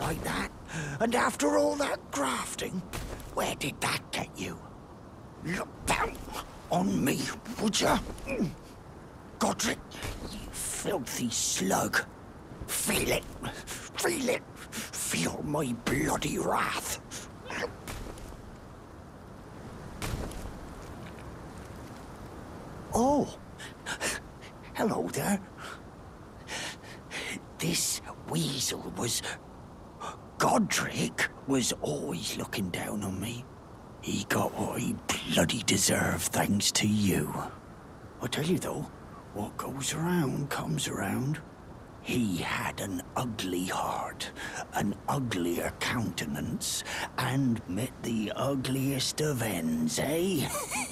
like that? And after all that grafting, where did that get you? Look down on me, would ya? Godric, you filthy slug. Feel it. Feel it. Feel my bloody wrath. Oh. Hello there. This weasel was... Godric was always looking down on me. He got what he bloody deserved thanks to you. I tell you though, what goes around comes around. He had an ugly heart, an uglier countenance, and met the ugliest of ends, eh?